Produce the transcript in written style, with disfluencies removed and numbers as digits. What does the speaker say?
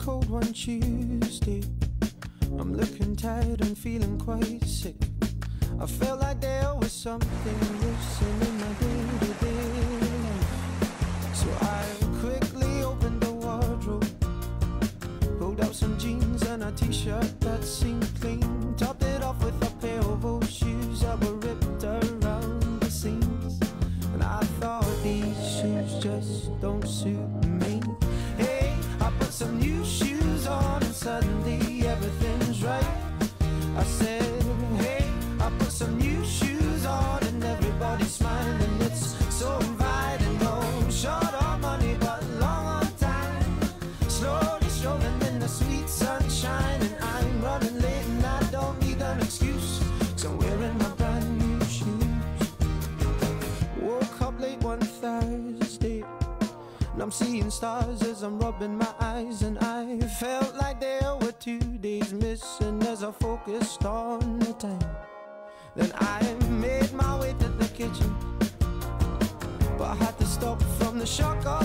cold one Tuesday. I'm looking tired and feeling quite sick. I felt like there was something missing in my day-to-day life. So I quickly opened the wardrobe, pulled out some jeans and a t-shirt that seemed clean, topped it off with a pair of old shoes that were ripped around the seams. And I thought, these shoes just don't suit me. Hey, I put some new shoes on and suddenly everything's right. I said, hey, I put some new shoes on and everybody's smiling. It's so inviting, no short on money but long on time. Slowly strolling in the sweet sunshine, and I'm running late and I don't need an excuse, 'cause I'm wearing my brand new shoes. Woke up late one Thursday and I'm seeing stars as I'm rubbing my eyes, and I felt like there were 2 days missing as I focused on the time. Then I made my way to the kitchen, but I had to stop from the shock